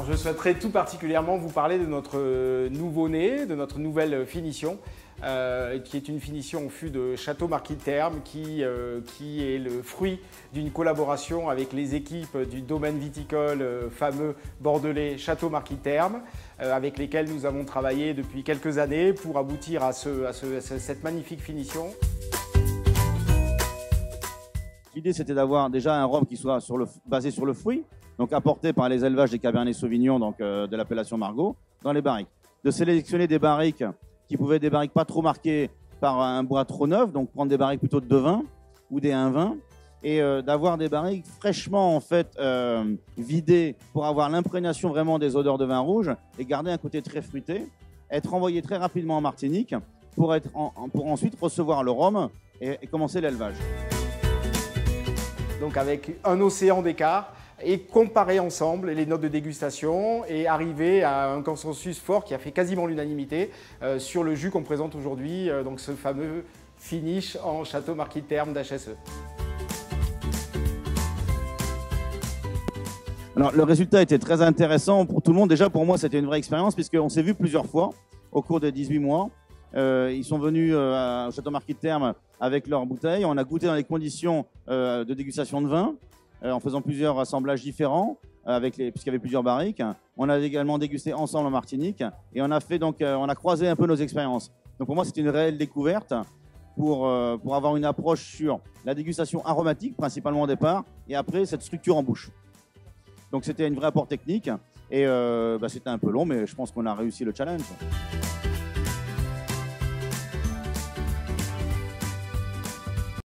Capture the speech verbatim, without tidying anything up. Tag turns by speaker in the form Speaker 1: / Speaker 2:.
Speaker 1: Alors je souhaiterais tout particulièrement vous parler de notre nouveau-né, de notre nouvelle finition, euh, qui est une finition au fût de Château Marquis de Termes, qui, euh, qui est le fruit d'une collaboration avec les équipes du domaine viticole euh, fameux bordelais Château Marquis de Termes, euh, avec lesquels nous avons travaillé depuis quelques années pour aboutir à, ce, à, ce, à cette magnifique finition.
Speaker 2: L'idée, c'était d'avoir déjà un rhum qui soit sur le, basé sur le fruit, donc apporté par les élevages des Cabernet Sauvignon, donc euh, de l'appellation Margaux, dans les barriques. De sélectionner des barriques qui pouvaient être des barriques pas trop marquées par un bois trop neuf, donc prendre des barriques plutôt de deux vins ou des un vin, et euh, d'avoir des barriques fraîchement en fait euh, vidées pour avoir l'imprégnation vraiment des odeurs de vin rouge et garder un côté très fruité, être envoyé très rapidement en Martinique pour, être en, pour ensuite recevoir le rhum et, et commencer l'élevage.
Speaker 1: Donc avec un océan d'écart, et comparer ensemble les notes de dégustation et arriver à un consensus fort qui a fait quasiment l'unanimité euh, sur le jus qu'on présente aujourd'hui, euh, donc ce fameux finish en Château Marquis de Termes d'H S E.
Speaker 2: Alors, le résultat était très intéressant pour tout le monde. Déjà, pour moi, c'était une vraie expérience puisqu'on s'est vu plusieurs fois au cours des dix-huit mois. Euh, ils sont venus euh, au Château Marquis de Termes avec leurs bouteilles. On a goûté dans les conditions euh, de dégustation de vin, euh, en faisant plusieurs assemblages différents, euh, avec les, puisqu'il y avait plusieurs barriques. On a également dégusté ensemble en Martinique et on a fait donc, euh, on a croisé un peu nos expériences. Donc pour moi, c'est une réelle découverte pour, euh, pour avoir une approche sur la dégustation aromatique, principalement au départ, et après cette structure en bouche. Donc c'était une vraie apport technique et euh, bah, c'était un peu long, mais je pense qu'on a réussi le challenge.